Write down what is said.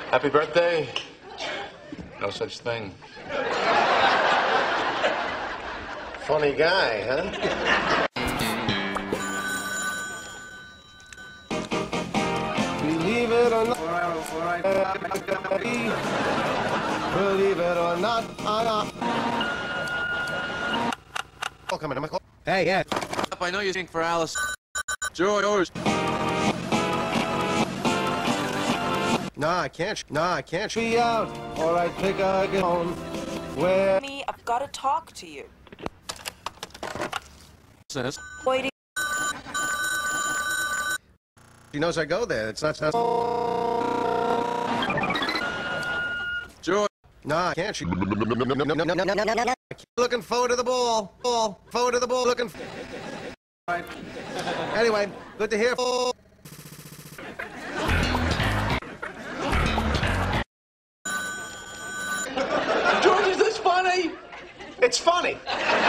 Happy birthday? No such thing. Funny guy, huh? Believe it or not, believe it or not, oh, come on, hey, yeah. I know you think for Alice. Yours. No, I can't. No, I can't. Be out, or I pick a gun. Where? Me, I've got to talk to you. Says. Waiting. She knows I go there. It's not. George. No, I can't. She. No. Looking forward to the ball. Forward to the ball. Looking. Right. Anyway, good to hear. George, is this funny? It's funny.